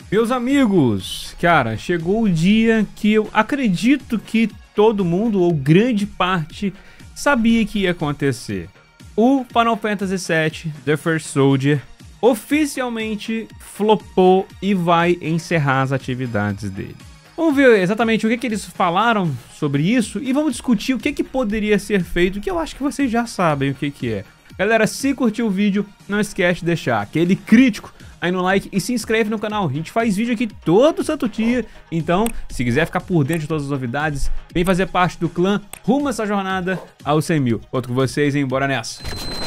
Meus amigos, cara, chegou o dia que eu acredito que todo mundo, ou grande parte, sabia que ia acontecer. O Final Fantasy VII The First Soldier oficialmente flopou e vai encerrar as atividades dele. Vamos ver exatamente o que eles falaram sobre isso e vamos discutir o que poderia ser feito, que eu acho que vocês já sabem o que é. Galera, se curtiu o vídeo, não esquece de deixar aquele crítico aí no like e se inscreve no canal. A gente faz vídeo aqui todo santo dia, então se quiser ficar por dentro de todas as novidades, vem fazer parte do clã rumo a essa jornada aos 100 mil. Conto com vocês, hein? Bora nessa!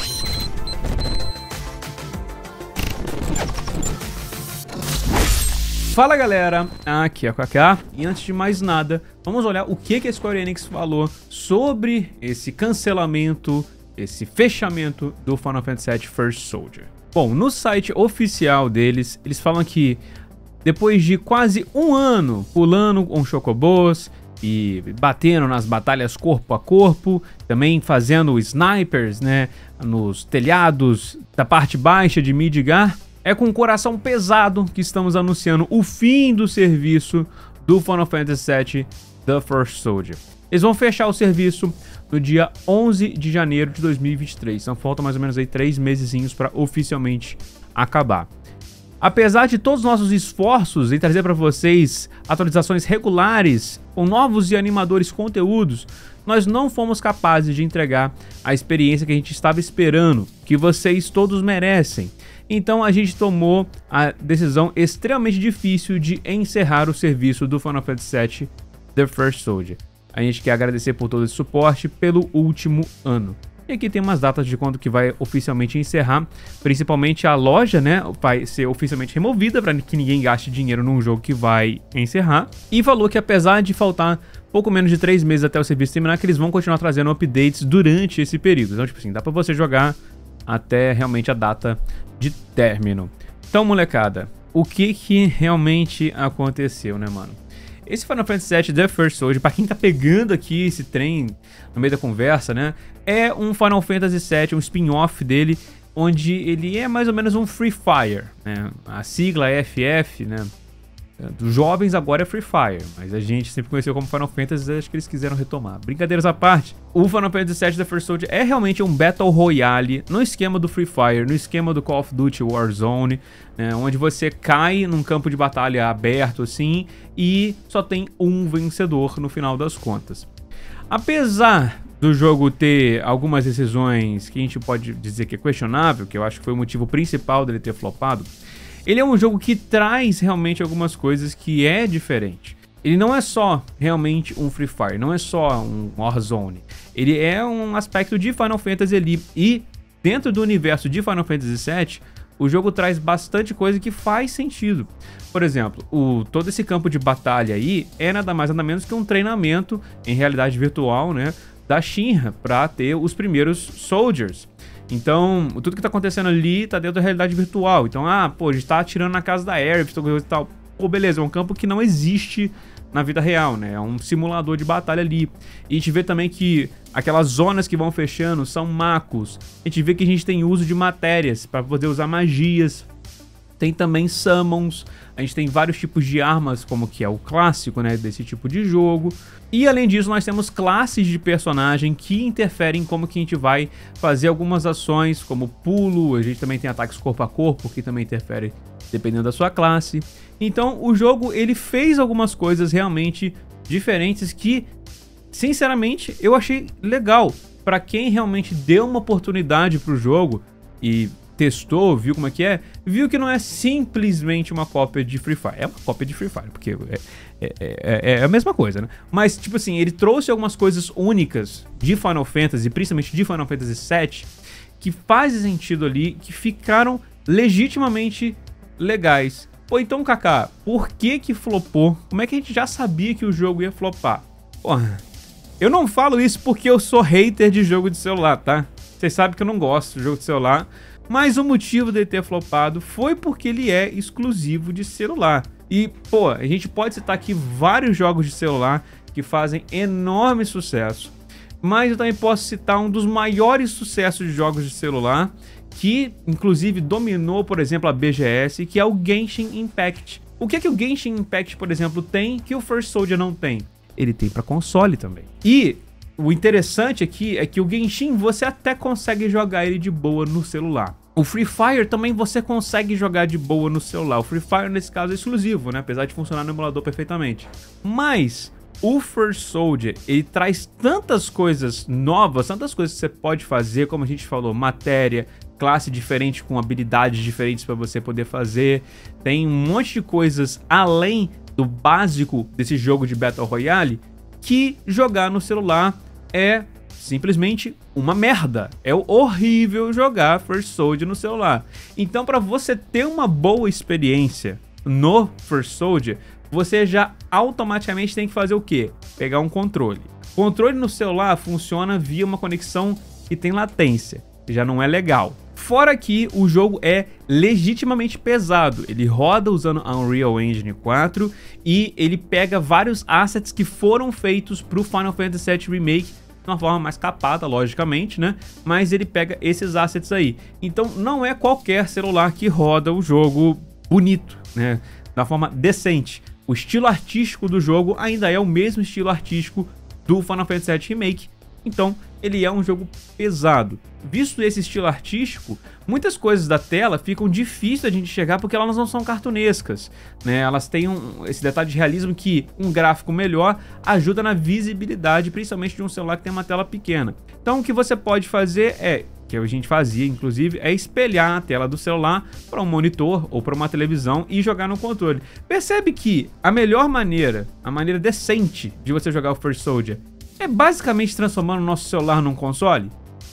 Fala galera, aqui é o Kaká e antes de mais nada, vamos olhar o que a Square Enix falou sobre esse cancelamento, esse fechamento do Final Fantasy VII First Soldier. Bom, no site oficial deles, eles falam que depois de quase um ano pulando com chocobos e batendo nas batalhas corpo a corpo, também fazendo snipers, né, nos telhados da parte baixa de Midgar, é com o coração pesado que estamos anunciando o fim do serviço do Final Fantasy VII The First Soldier. Eles vão fechar o serviço no dia 11 de janeiro de 2023. Então falta mais ou menos aí 3 mesezinhos para oficialmente acabar. Apesar de todos os nossos esforços em trazer para vocês atualizações regulares com novos e animadores conteúdos, nós não fomos capazes de entregar a experiência que a gente estava esperando, que vocês todos merecem. Então a gente tomou a decisão extremamente difícil de encerrar o serviço do Final Fantasy VII The First Soldier. A gente quer agradecer por todo esse suporte pelo último ano. E aqui tem umas datas de quando que vai oficialmente encerrar, principalmente a loja, né, vai ser oficialmente removida para que ninguém gaste dinheiro num jogo que vai encerrar. E falou que apesar de faltar pouco menos de 3 meses até o serviço terminar, que eles vão continuar trazendo updates durante esse período. Então, tipo assim, dá para você jogar até realmente a data de término. Então, molecada, o que realmente aconteceu, né, mano? Esse Final Fantasy VII The First Soldier, pra quem tá pegando aqui esse trem no meio da conversa, né, é um Final Fantasy VII, um spin-off dele, onde ele é mais ou menos um Free Fire, né? A sigla é FF, né? Dos jovens agora é Free Fire, mas a gente sempre conheceu como Final Fantasy, acho que eles quiseram retomar. Brincadeiras à parte, o Final Fantasy VII The First Soldier é realmente um Battle Royale no esquema do Free Fire, no esquema do Call of Duty Warzone, né, onde você cai num campo de batalha aberto assim e só tem um vencedor no final das contas. Apesar do jogo ter algumas decisões que a gente pode dizer que é questionável, que eu acho que foi o motivo principal dele ter flopado, ele é um jogo que traz realmente algumas coisas que é diferente. Ele não é só realmente um Free Fire, não é só um Warzone. Ele é um aspecto de Final Fantasy ali. E dentro do universo de Final Fantasy VII, o jogo traz bastante coisa que faz sentido. Por exemplo, todo esse campo de batalha aí é nada mais nada menos que um treinamento em realidade virtual, né, da Shinra para ter os primeiros Soldiers. Então, tudo que tá acontecendo ali tá dentro da realidade virtual. Então, pô, a gente tá atirando na casa da Aerith e tal. Pô, beleza, é um campo que não existe na vida real, né? É um simulador de batalha ali. E a gente vê também que aquelas zonas que vão fechando são macos. A gente vê que a gente tem uso de matérias para poder usar magias. Tem também summons, a gente tem vários tipos de armas, como que é o clássico, né, desse tipo de jogo. E além disso, nós temos classes de personagem que interferem em como que a gente vai fazer algumas ações, como pulo, a gente também tem ataques corpo a corpo, que também interfere dependendo da sua classe. Então, o jogo, ele fez algumas coisas realmente diferentes que, sinceramente, eu achei legal. Para quem realmente deu uma oportunidade pro jogo e testou, viu como é que é, viu que não é simplesmente uma cópia de Free Fire. É uma cópia de Free Fire, porque é a mesma coisa, né? Mas, tipo assim, ele trouxe algumas coisas únicas de Final Fantasy, principalmente de Final Fantasy VII, que fazem sentido ali, que ficaram legitimamente legais. Pô, então, Kaká, por que flopou? Como é que a gente já sabia que o jogo ia flopar? Porra, eu não falo isso porque eu sou hater de jogo de celular, tá? Vocês sabem que eu não gosto de jogo de celular. Mas o motivo dele ter flopado foi porque ele é exclusivo de celular. E, pô, a gente pode citar aqui vários jogos de celular que fazem enorme sucesso. Mas eu também posso citar um dos maiores sucessos de jogos de celular, que inclusive dominou, por exemplo, a BGS, que é o Genshin Impact. O que o Genshin Impact, por exemplo, tem que o First Soldier não tem? Ele tem para console também. E o interessante aqui é que o Genshin você até consegue jogar ele de boa no celular. O Free Fire também você consegue jogar de boa no celular. O Free Fire nesse caso é exclusivo, né? Apesar de funcionar no emulador perfeitamente. Mas o First Soldier, ele traz tantas coisas novas, tantas coisas que você pode fazer, como a gente falou, matéria, classe diferente com habilidades diferentes para você poder fazer. Tem um monte de coisas além do básico desse jogo de Battle Royale que jogar no celular é simplesmente uma merda. É horrível jogar First Soldier no celular. Então, para você ter uma boa experiência no First Soldier, você já automaticamente tem que fazer o quê? Pegar um controle. O controle no celular funciona via uma conexão que tem latência, que já não é legal. Fora que o jogo é legitimamente pesado, ele roda usando a Unreal Engine 4 e ele pega vários assets que foram feitos para o Final Fantasy VII Remake de uma forma mais capada, logicamente, né? Mas ele pega esses assets aí. Então não é qualquer celular que roda o jogo bonito, né? Da forma decente. O estilo artístico do jogo ainda é o mesmo estilo artístico do Final Fantasy VII Remake. Então ele é um jogo pesado. Visto esse estilo artístico, muitas coisas da tela ficam difíceis da gente chegar porque elas não são cartunescas, né? Elas têm esse detalhe de realismo que um gráfico melhor ajuda na visibilidade, principalmente de um celular que tem uma tela pequena. Então o que você pode fazer é, que a gente fazia inclusive, é espelhar a tela do celular para um monitor ou para uma televisão e jogar no controle. Percebe que a melhor maneira, a maneira decente de você jogar o First Soldier é basicamente transformando o nosso celular num console?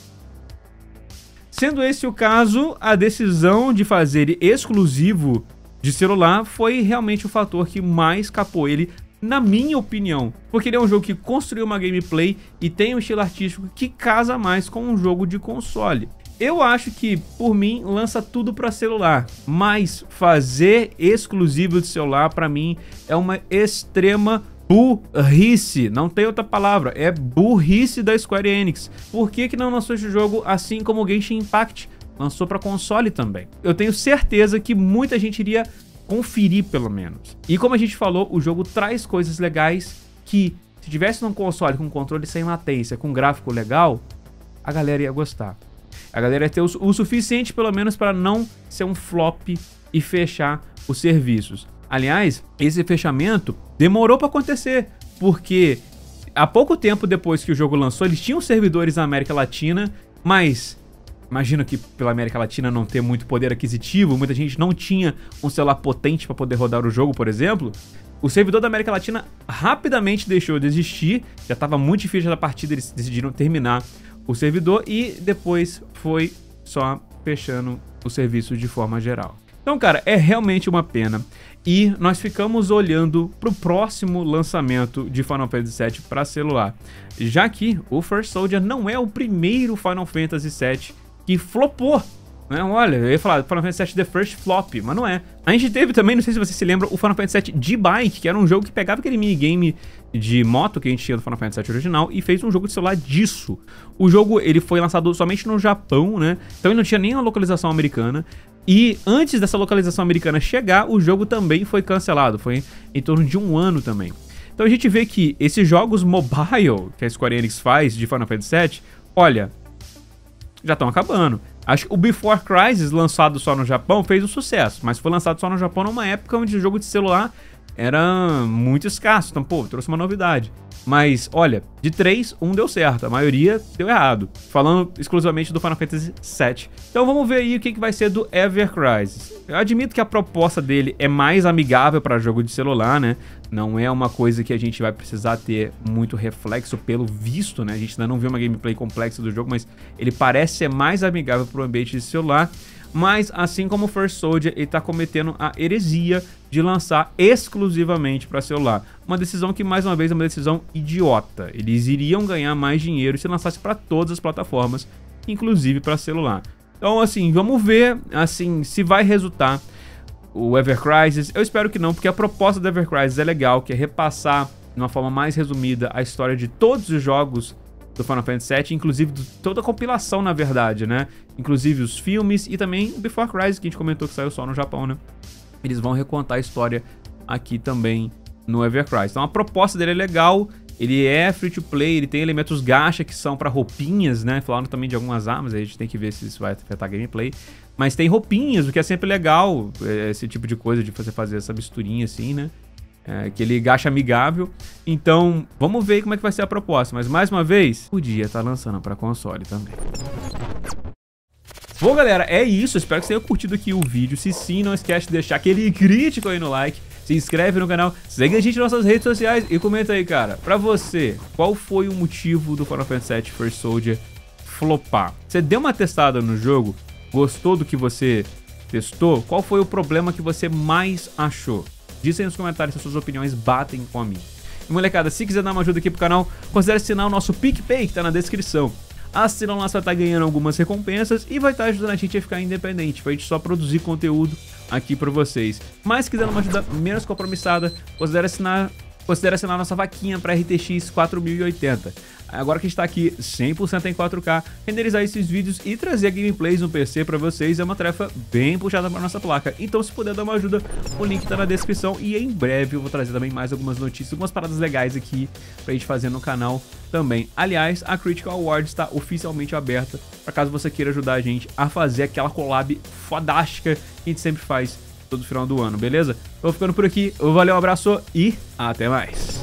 Sendo esse o caso, a decisão de fazer ele exclusivo de celular foi realmente o fator que mais capou ele, na minha opinião. Porque ele é um jogo que construiu uma gameplay e tem um estilo artístico que casa mais com um jogo de console. Eu acho que, por mim, lança tudo para celular, mas fazer exclusivo de celular, para mim, é uma extrema burrice, não tem outra palavra, é burrice da Square Enix. Por que não lançou esse jogo assim como o Genshin Impact lançou para console também? Eu tenho certeza que muita gente iria conferir pelo menos. E como a gente falou, o jogo traz coisas legais que, se tivesse num console com controle sem latência, com gráfico legal, a galera ia gostar. A galera ia ter o suficiente pelo menos para não ser um flop e fechar os serviços. Aliás, esse fechamento demorou para acontecer, porque há pouco tempo depois que o jogo lançou, eles tinham servidores na América Latina, mas imagino que pela América Latina não ter muito poder aquisitivo, muita gente não tinha um celular potente para poder rodar o jogo, por exemplo. O servidor da América Latina rapidamente deixou de existir, já estava muito difícil da partida, eles decidiram terminar o servidor e depois foi só fechando o serviço de forma geral. Então, cara, é realmente uma pena. E nós ficamos olhando para o próximo lançamento de Final Fantasy VII para celular, já que o First Soldier não é o primeiro Final Fantasy VII que flopou. Né? Olha, eu ia falar Final Fantasy VII The First Flop, mas não é. A gente teve também, não sei se você se lembra, o Final Fantasy VII D-Bike, que era um jogo que pegava aquele minigame de moto que a gente tinha do Final Fantasy VII original e fez um jogo de celular disso. O jogo ele foi lançado somente no Japão, né? Então ele não tinha nem a localização americana. E antes dessa localização americana chegar, o jogo também foi cancelado. Foi em torno de um ano também. Então a gente vê que esses jogos mobile que a Square Enix faz de Final Fantasy VII, olha, já estão acabando. Acho que o Before Crisis, lançado só no Japão, fez um sucesso. Mas foi lançado só no Japão numa época onde o jogo de celular era muito escasso. Então, pô, trouxe uma novidade. Mas, olha, de 3, um deu certo. A maioria deu errado. Falando exclusivamente do Final Fantasy VII. Então vamos ver aí o que vai ser do Ever Crisis. Eu admito que a proposta dele é mais amigável para jogo de celular, né? Não é uma coisa que a gente vai precisar ter muito reflexo pelo visto, né? A gente ainda não viu uma gameplay complexa do jogo, mas ele parece ser mais amigável para o ambiente de celular. Mas, assim como o First Soldier, ele está cometendo a heresia de lançar exclusivamente para celular. Uma decisão que, mais uma vez, é uma decisão idiota. Eles iriam ganhar mais dinheiro se lançasse para todas as plataformas, inclusive para celular. Então, assim, vamos ver assim, se vai resultar o Ever Crisis. Eu espero que não, porque a proposta do Ever Crisis é legal, que é repassar de uma forma mais resumida a história de todos os jogos do Final Fantasy VII, inclusive toda a compilação, na verdade, né? Inclusive os filmes e também o Before Crisis, que a gente comentou que saiu só no Japão, né? Eles vão recontar a história aqui também no Evercry. Então a proposta dele é legal, ele é free to play, ele tem elementos gacha que são para roupinhas, né? Falando também de algumas armas, a gente tem que ver se isso vai afetar a gameplay. Mas tem roupinhas, o que é sempre legal, esse tipo de coisa de você fazer essa misturinha assim, né? Aquele gacha amigável. Então, vamos ver como é que vai ser a proposta. Mas, mais uma vez, podia estar lançando para console também. Bom, galera, é isso. Espero que você tenha curtido aqui o vídeo. Se sim, não esquece de deixar aquele crítico aí no like. Se inscreve no canal, segue a gente nas nossas redes sociais e comenta aí, cara. Pra você, qual foi o motivo do Final Fantasy VII First Soldier flopar? Você deu uma testada no jogo? Gostou do que você testou? Qual foi o problema que você mais achou? Diz aí nos comentários se as suas opiniões batem com a minha. E molecada, se quiser dar uma ajuda aqui pro canal, considere assinar o nosso PicPay, que tá na descrição. Assinam lá, você vai estar ganhando algumas recompensas e vai estar ajudando a gente a ficar independente, pra gente só produzir conteúdo aqui pra vocês. Mas se quiser uma ajuda menos compromissada, considere assinar nossa vaquinha para RTX 4080. Agora que está aqui 100% em 4K, renderizar esses vídeos e trazer gameplays no PC para vocês é uma tarefa bem puxada para nossa placa. Então, se puder dar uma ajuda, o link está na descrição e em breve eu vou trazer também mais algumas notícias, algumas paradas legais aqui pra gente fazer no canal também. Aliás, a Critical Awards está oficialmente aberta para caso você queira ajudar a gente a fazer aquela collab fodástica que a gente sempre faz todo final do ano, beleza? Vou ficando por aqui, valeu, um abraço e até mais!